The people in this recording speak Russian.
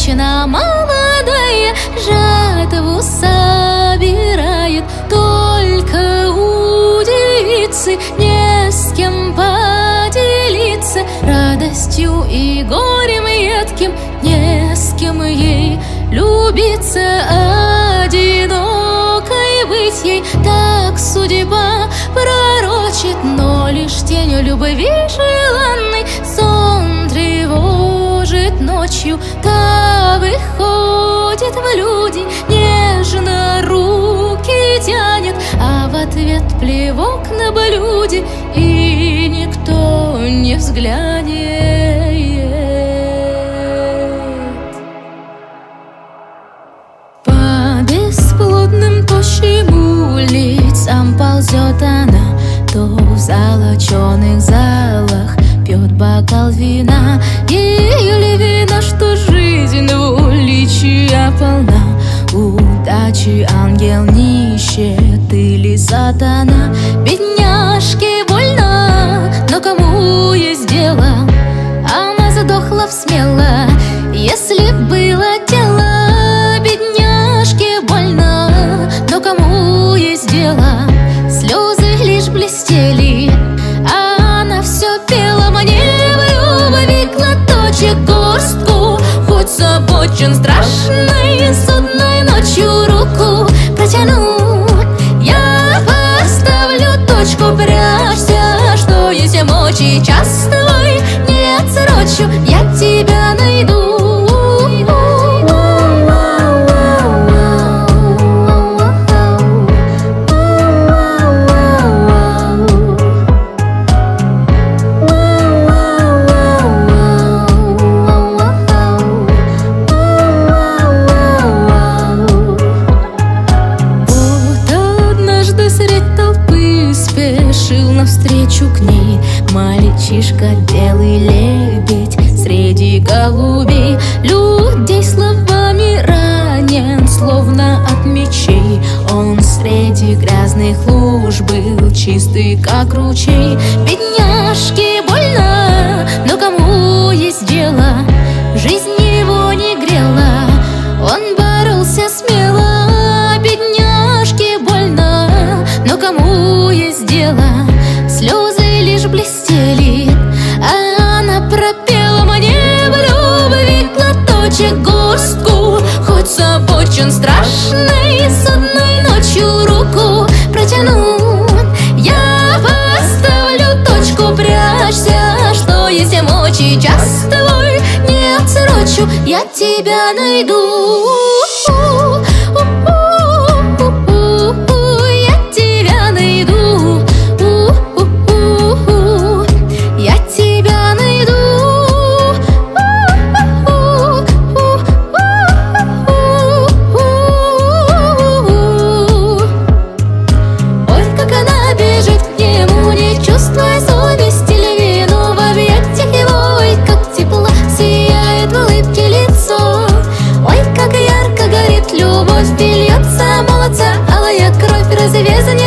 женщина молодая жатву собирает, только у девицы не с кем поделиться радостью и горем едким, не с кем ей любиться, одинокой быть ей так судьба пророчит, но лишь тенью любви желанной сон тревожит ночью. Та выходит в люди, нежно руки тянет, а в ответ плевок на блюде, и никто не взглянет. По бесплодным тощим улицам ползет она, то в золоченых залах пьет бокал вина. Ее ли вина, что жизнь двуличия полна, удачи ангел нищет или сатана? Бедняжке больно, но кому есть дело? Она задохла всмело, если было дело. Бедняжке больно, но кому есть дело? Слезы лишь блестели, а она все пела. Мне в любви глоточек горстку, хоть забочен страшной судной ночью руку протяну. Я поставлю точку, прячься, что есть мочи, час твой не отсрочу, я тебя найду. Навстречу к ней мальчишка, белый лебедь среди голубей. Людей словами ранен, словно от мечей. Он среди грязных луж был чистый, как ручей. Бедняжке больно, но кому есть дело? Жизнь его не грела, он боролся смело. Бедняжке больно, но кому есть дело? Слезы лишь блестели, а она пропела. Мне в любви глоточек горстку, хоть забочен страшной судной ночью руку протяну. Я поставлю точку, прячься, что есть мочи, час твой не отсрочу, я тебя найду. Любовь льется, молодца, алая кровь развязана.